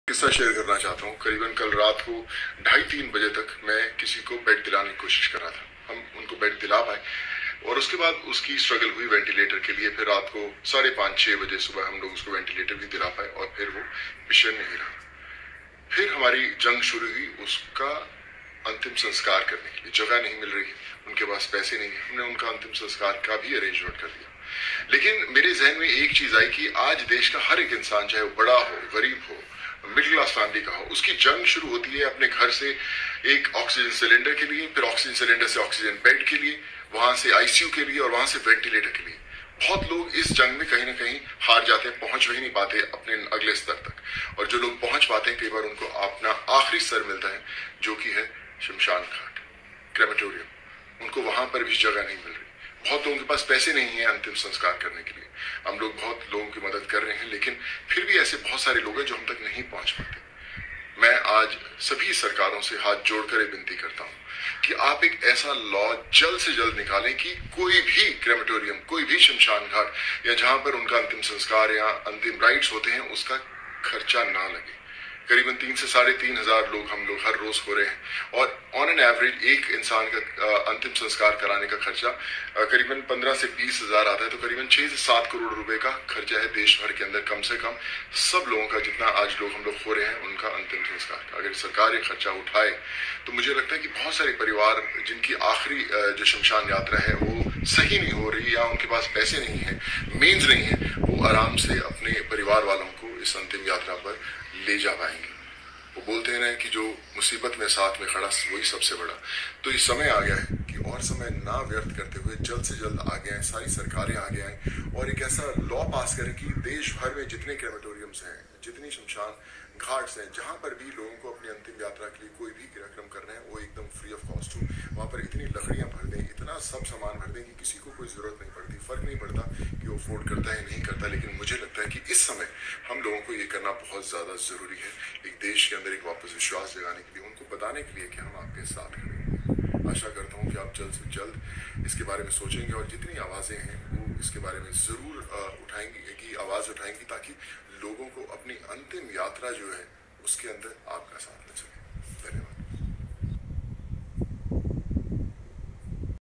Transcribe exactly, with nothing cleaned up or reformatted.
किस्सा शेयर करना चाहता हूँ। करीबन कल रात को ढाई तीन बजे तक मैं किसी को बेड दिलाने की कोशिश कर रहा था। हम उनको बेड दिला पाए और उसके बाद उसकी स्ट्रगल हुई वेंटिलेटर के लिए। फिर रात को साढ़े पाँच छः बजे सुबह हम लोग उसको वेंटिलेटर भी दिला पाए और फिर वो विषय नहीं रहा। फिर हमारी जंग शुरू हुई उसका अंतिम संस्कार करने के लिए। जगह नहीं मिल रही, उनके पास पैसे नहीं है, हमने उनका अंतिम संस्कार का भी अरेंजमेंट कर दिया। लेकिन मेरे जहन में एक चीज आई कि आज देश का हर एक इंसान, चाहे वो बड़ा हो, गरीब हो, मिडिल क्लास फैमिली का हो, उसकी जंग शुरू होती है अपने घर से एक ऑक्सीजन सिलेंडर के लिए, फिर ऑक्सीजन सिलेंडर से ऑक्सीजन बेड के लिए, वहां से आईसीयू के लिए और वहां से वेंटिलेटर के लिए। बहुत लोग इस जंग में कहीं ना कहीं हार जाते हैं, पहुंच ही नहीं पाते अपने अगले स्तर तक। और जो लोग पहुंच पाते हैं कई बार उनको अपना आखिरी स्तर मिलता है जो कि है शमशान घाट, क्रेमेटोरियम। उनको वहां पर भी जगह नहीं मिल रही। बहुत लोगों के पास पैसे नहीं है अंतिम संस्कार करने के लिए। हम लोग बहुत लोगों की मदद कर रहे हैं, लेकिन फिर भी ऐसे बहुत सारे लोग हैं जो हम तक नहीं पहुंच पाते। मैं आज सभी सरकारों से हाथ जोड़कर एक विनती करता हूं कि आप एक ऐसा लॉ जल्द से जल्द निकालें कि कोई भी क्रेमेटोरियम, कोई भी शमशान घाट या जहां पर उनका अंतिम संस्कार या अंतिम राइट्स होते हैं उसका खर्चा ना लगे। करीबन तीन से साढ़े तीन हजार लोग हम लोग हर रोज हो रहे हैं और ऑन एन एवरेज एक इंसान का अंतिम संस्कार कराने का खर्चा करीबन पंद्रह से बीस हजार आता है। तो करीबन छह से सात करोड़ रुपए का खर्चा है देश भर के अंदर, कम से कम सब लोगों का, जितना आज लोग हम लोग हो रहे हैं उनका अंतिम संस्कार का। अगर सरकार ये खर्चा उठाए तो मुझे लगता है कि बहुत सारे परिवार जिनकी आखिरी जो शमशान यात्रा है वो सही नहीं हो रही या उनके पास पैसे नहीं है, मीन्स नहीं है, वो आराम से अपने परिवार वालों को इस अंतिम यात्रा पर ले जा पाएंगे। वो बोलते हैं ना कि जो मुसीबत में साथ में खड़ा वही सबसे बड़ा। तो ये समय आ गया है कि और समय ना व्यर्थ करते हुए जल्द से जल्द आगे आए, सारी सरकारें आगे आए और एक ऐसा लॉ पास करें कि देश भर में जितने क्रेमेटोरियम्स हैं, जितनी शमशान घाट्स हैं, जहां पर भी लोगों को अपनी अंतिम यात्रा के लिए कोई भी कार्यक्रम करना है वो एकदम फ्री ऑफ कॉस्ट हो। वहां पर इतनी लकड़ियां भर दें, इतना सब सामान भर दें कि किसी को कोई जरूरत नहीं पड़ती। फर्क नहीं पड़ता कि वो अफोर्ड करता है नहीं करता, लेकिन मुझे लगता है कि इस समय हम लोगों को ये करना बहुत ज्यादा जरूरी है, एक देश के अंदर एक वापस विश्वास जगाने के लिए, उनको बताने के लिए कि हम आपके साथ खड़े। आशा करता हूँ कि आप जल्द से जल्द इसके बारे में सोचेंगे और जितनी आवाजें हैं वो इसके बारे में जरूर उठाएंगी, की आवाज उठाएंगी, ताकि लोगों को अपनी अंतिम यात्रा जो है उसके अंदर आपका साथ मिल सके।